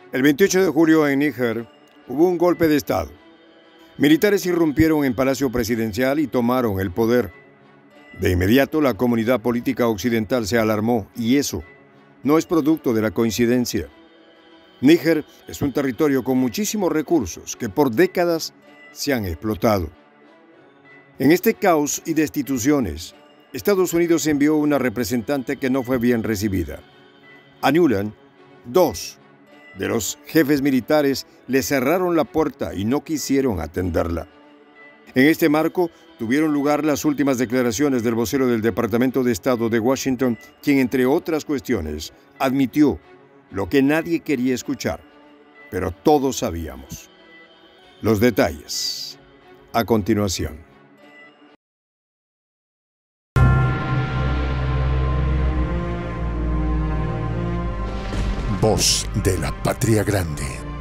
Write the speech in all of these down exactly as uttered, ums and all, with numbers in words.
El veintiocho de julio en Níger hubo un golpe de Estado. Militares irrumpieron en Palacio Presidencial y tomaron el poder. De inmediato la comunidad política occidental se alarmó y eso no es producto de la coincidencia. Níger es un territorio con muchísimos recursos que por décadas se han explotado. En este caos y destituciones, Estados Unidos envió una representante que no fue bien recibida. A Newland, dos de los jefes militares le cerraron la puerta y no quisieron atenderla. En este marco tuvieron lugar las últimas declaraciones del vocero del Departamento de Estado de Washington, quien, entre otras cuestiones, admitió lo que nadie quería escuchar, pero todos sabíamos. Los detalles, a continuación. Voz de la Patria Grande.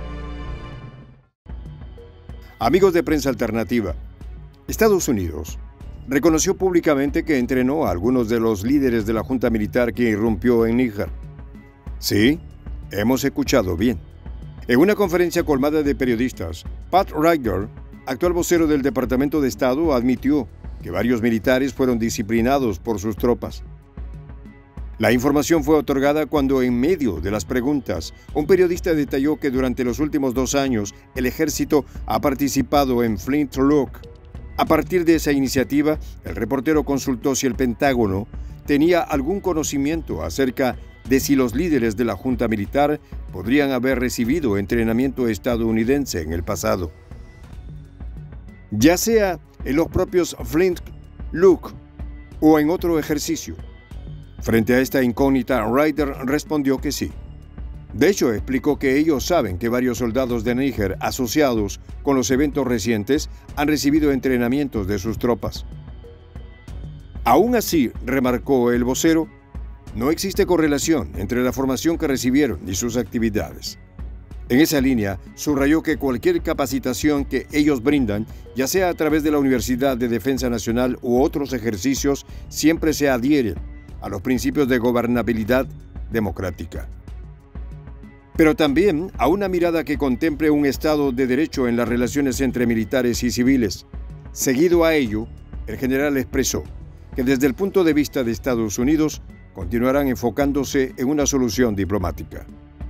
Amigos de Prensa Alternativa, Estados Unidos reconoció públicamente que entrenó a algunos de los líderes de la junta militar que irrumpió en Níger. Sí, hemos escuchado bien. En una conferencia colmada de periodistas, Pat Ryder, actual vocero del Departamento de Estado, admitió que varios militares fueron disciplinados por sus tropas. La información fue otorgada cuando, en medio de las preguntas, un periodista detalló que durante los últimos dos años el ejército ha participado en Flint Lock. A partir de esa iniciativa, el reportero consultó si el Pentágono tenía algún conocimiento acerca de si los líderes de la junta militar podrían haber recibido entrenamiento estadounidense en el pasado. Ya sea en los propios Flint Lock o en otro ejercicio. Frente a esta incógnita, Ryder respondió que sí. De hecho, explicó que ellos saben que varios soldados de Níger asociados con los eventos recientes han recibido entrenamientos de sus tropas. Aún así, remarcó el vocero, no existe correlación entre la formación que recibieron y sus actividades. En esa línea, subrayó que cualquier capacitación que ellos brindan, ya sea a través de la Universidad de Defensa Nacional u otros ejercicios, siempre se adhieren a los principios de gobernabilidad democrática. Pero también a una mirada que contemple un Estado de Derecho en las relaciones entre militares y civiles. Seguido a ello, el general expresó que desde el punto de vista de Estados Unidos continuarán enfocándose en una solución diplomática.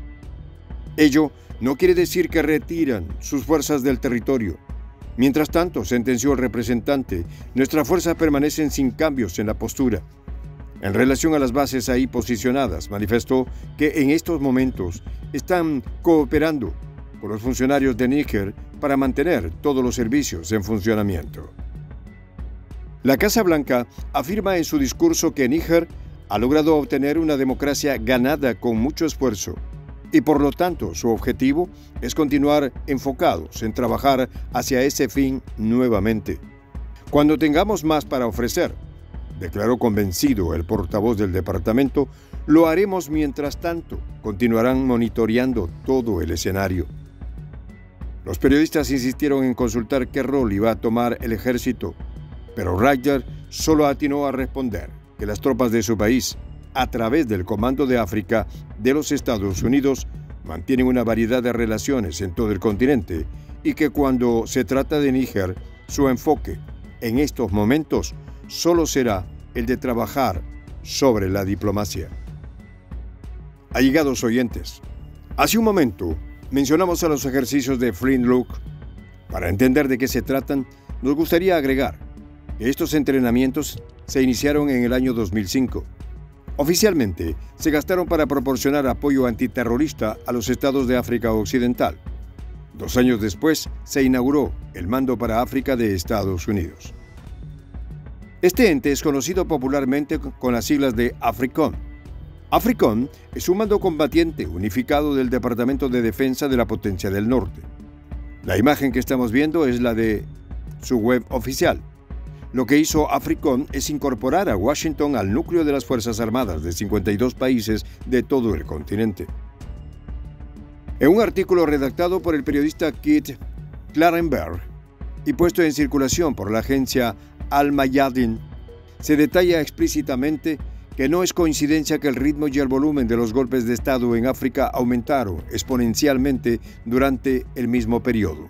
Ello no quiere decir que retiran sus fuerzas del territorio. Mientras tanto, sentenció el representante, nuestras fuerzas permanecen sin cambios en la postura. En relación a las bases ahí posicionadas, manifestó que en estos momentos están cooperando con los funcionarios de Níger para mantener todos los servicios en funcionamiento. La Casa Blanca afirma en su discurso que Níger ha logrado obtener una democracia ganada con mucho esfuerzo y por lo tanto su objetivo es continuar enfocados en trabajar hacia ese fin nuevamente. Cuando tengamos más para ofrecer, declaró convencido el portavoz del departamento, lo haremos mientras tanto. Continuarán monitoreando todo el escenario. Los periodistas insistieron en consultar qué rol iba a tomar el ejército, pero Ryder solo atinó a responder que las tropas de su país, a través del Comando de África de los Estados Unidos, mantienen una variedad de relaciones en todo el continente y que cuando se trata de Níger, su enfoque en estos momentos solo será el de trabajar sobre la diplomacia. Allegados oyentes, hace un momento mencionamos a los ejercicios de Flint Lock. Para entender de qué se tratan, nos gustaría agregar que estos entrenamientos se iniciaron en el año dos mil cinco. Oficialmente, se gastaron para proporcionar apoyo antiterrorista a los estados de África Occidental. Dos años después, se inauguró el Mando para África de Estados Unidos. Este ente es conocido popularmente con las siglas de AFRICOM. AFRICOM es un mando combatiente unificado del Departamento de Defensa de la Potencia del Norte. La imagen que estamos viendo es la de su web oficial. Lo que hizo AFRICOM es incorporar a Washington al núcleo de las Fuerzas Armadas de cincuenta y dos países de todo el continente. En un artículo redactado por el periodista Keith Klarenberg y puesto en circulación por la agencia Al Mayadin, se detalla explícitamente que no es coincidencia que el ritmo y el volumen de los golpes de Estado en África aumentaron exponencialmente durante el mismo periodo.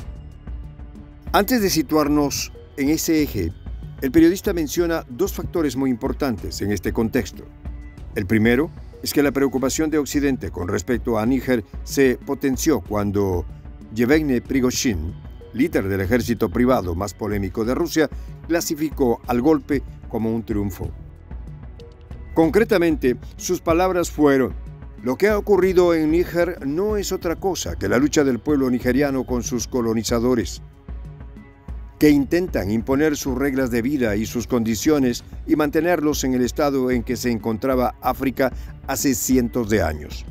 Antes de situarnos en ese eje, el periodista menciona dos factores muy importantes en este contexto. El primero es que la preocupación de Occidente con respecto a Níger se potenció cuando Yevgeny Prigozhin, líder del ejército privado más polémico de Rusia, clasificó al golpe como un triunfo. Concretamente, sus palabras fueron: lo que ha ocurrido en Níger no es otra cosa que la lucha del pueblo nigeriano con sus colonizadores, que intentan imponer sus reglas de vida y sus condiciones y mantenerlos en el estado en que se encontraba África hace cientos de años.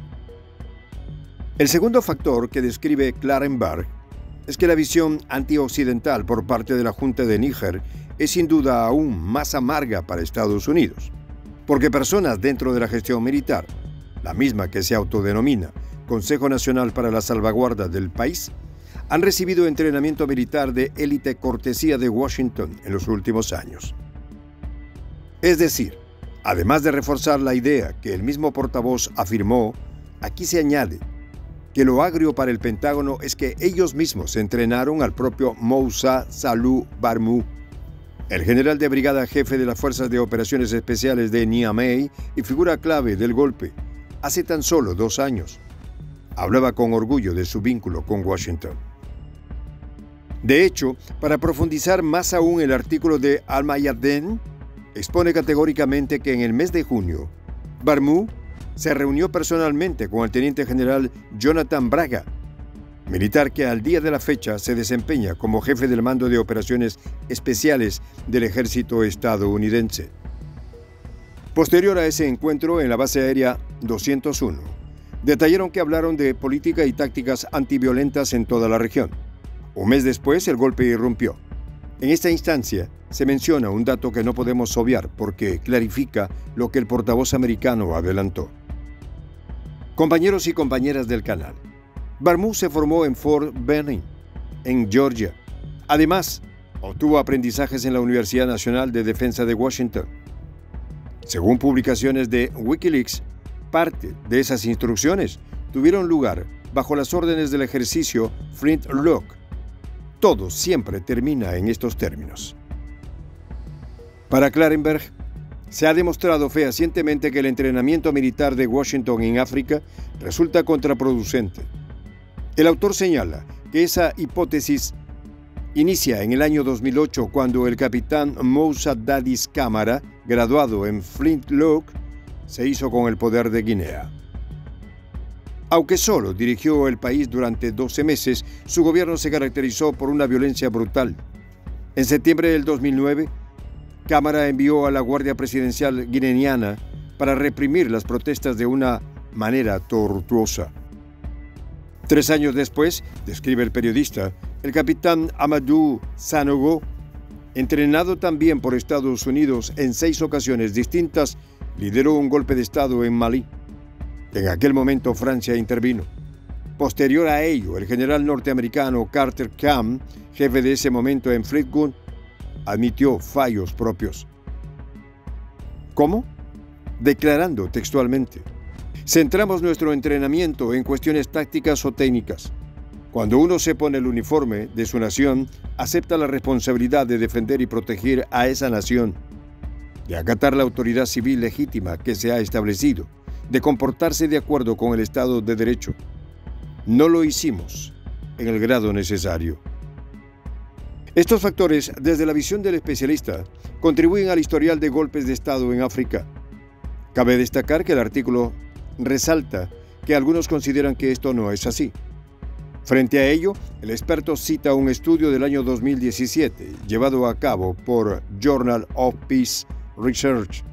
El segundo factor que describe Klarenberg es que la visión antioccidental por parte de la Junta de Níger es sin duda aún más amarga para Estados Unidos, porque personas dentro de la gestión militar, la misma que se autodenomina Consejo Nacional para la Salvaguarda del País, han recibido entrenamiento militar de élite cortesía de Washington en los últimos años. Es decir, además de reforzar la idea que el mismo portavoz afirmó, aquí se añade que lo agrio para el Pentágono es que ellos mismos entrenaron al propio Moussa Salou Barmou, el general de brigada jefe de las Fuerzas de Operaciones Especiales de Niamey y figura clave del golpe, hace tan solo dos años. Hablaba con orgullo de su vínculo con Washington. De hecho, para profundizar más aún, el artículo de Al-Mayadeen expone categóricamente que en el mes de junio, Barmou se reunió personalmente con el teniente general Jonathan Braga, militar que al día de la fecha se desempeña como jefe del mando de operaciones especiales del ejército estadounidense. Posterior a ese encuentro en la base aérea doscientos uno, detallaron que hablaron de política y tácticas antiviolentas en toda la región. Un mes después, el golpe irrumpió. En esta instancia, se menciona un dato que no podemos obviar porque clarifica lo que el portavoz americano adelantó. Compañeros y compañeras del canal, Barmou se formó en Fort Benning, en Georgia. Además, obtuvo aprendizajes en la Universidad Nacional de Defensa de Washington. Según publicaciones de Wikileaks, parte de esas instrucciones tuvieron lugar bajo las órdenes del ejercicio Flint Lock. Todo siempre termina en estos términos. Para Klarenberg, se ha demostrado fehacientemente que el entrenamiento militar de Washington en África resulta contraproducente. El autor señala que esa hipótesis inicia en el año dos mil ocho cuando el capitán Moussa Dadis Camara, graduado en Flint Lock, se hizo con el poder de Guinea. Aunque solo dirigió el país durante doce meses, su gobierno se caracterizó por una violencia brutal. En septiembre del dos mil nueve, Cámara envió a la Guardia Presidencial guineana para reprimir las protestas de una manera tortuosa. Tres años después, describe el periodista, el capitán Amadou Sanogo, entrenado también por Estados Unidos en seis ocasiones distintas, lideró un golpe de Estado en Malí. En aquel momento Francia intervino. Posterior a ello, el general norteamericano Carter Cam, jefe de ese momento en Fleetwood, admitió fallos propios. ¿Cómo? Declarando textualmente: centramos nuestro entrenamiento en cuestiones tácticas o técnicas. Cuando uno se pone el uniforme de su nación, acepta la responsabilidad de defender y proteger a esa nación, de acatar la autoridad civil legítima que se ha establecido, de comportarse de acuerdo con el Estado de Derecho. No lo hicimos en el grado necesario. Estos factores, desde la visión del especialista, contribuyen al historial de golpes de Estado en África. Cabe destacar que el artículo resalta que algunos consideran que esto no es así. Frente a ello, el experto cita un estudio del año dos mil diecisiete, llevado a cabo por Journal of Peace Research.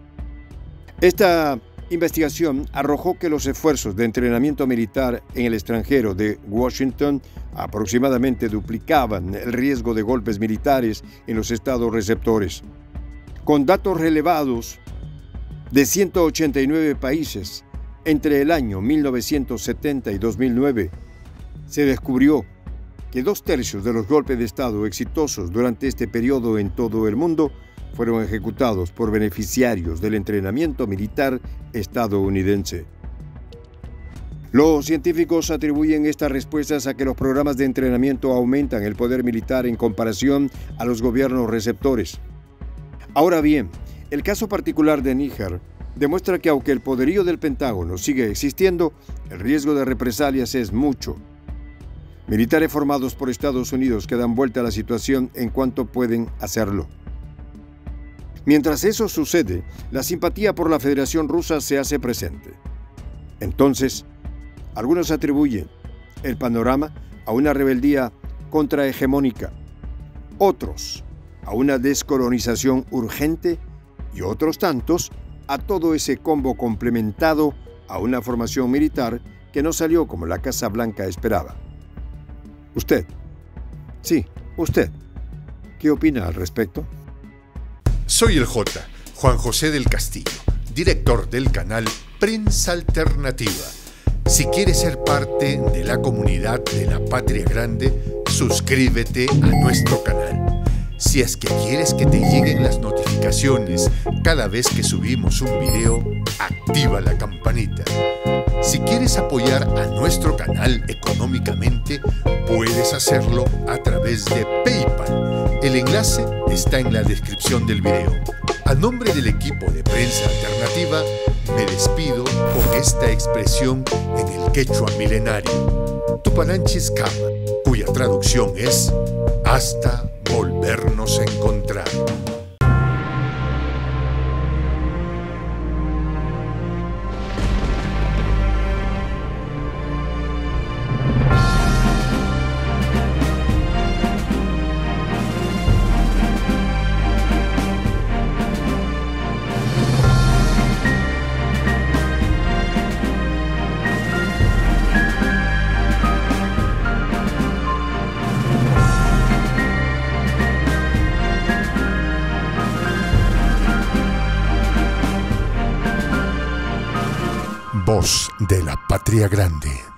Esta investigación arrojó que los esfuerzos de entrenamiento militar en el extranjero de Washington aproximadamente duplicaban el riesgo de golpes militares en los estados receptores. Con datos relevados de ciento ochenta y nueve países entre el año mil novecientos setenta y dos mil nueve, se descubrió que dos tercios de los golpes de Estado exitosos durante este periodo en todo el mundo fueron ejecutados por beneficiarios del entrenamiento militar estadounidense. Los científicos atribuyen estas respuestas a que los programas de entrenamiento aumentan el poder militar en comparación a los gobiernos receptores. Ahora bien, el caso particular de Níger demuestra que aunque el poderío del Pentágono sigue existiendo, el riesgo de represalias es mucho. Militares formados por Estados Unidos que dan vuelta a la situación en cuanto pueden hacerlo. Mientras eso sucede, la simpatía por la Federación Rusa se hace presente. Entonces, algunos atribuyen el panorama a una rebeldía contrahegemónica, otros a una descolonización urgente y otros tantos a todo ese combo complementado a una formación militar que no salió como la Casa Blanca esperaba. Usted, sí, usted, ¿qué opina al respecto? Soy el J, Juan José del Castillo, director del canal Prensa Alternativa. Si quieres ser parte de la comunidad de la Patria Grande, suscríbete a nuestro canal. Si es que quieres que te lleguen las notificaciones cada vez que subimos un video, activa la campanita. Si quieres apoyar a nuestro canal económicamente, puedes hacerlo a través de PayPal. El enlace está en la descripción del video. A nombre del equipo de Prensa Alternativa, me despido con esta expresión en el quechua milenario, Tupananchis Kama, cuya traducción es hasta volvernos a encontrar. Voz de la Patria Grande.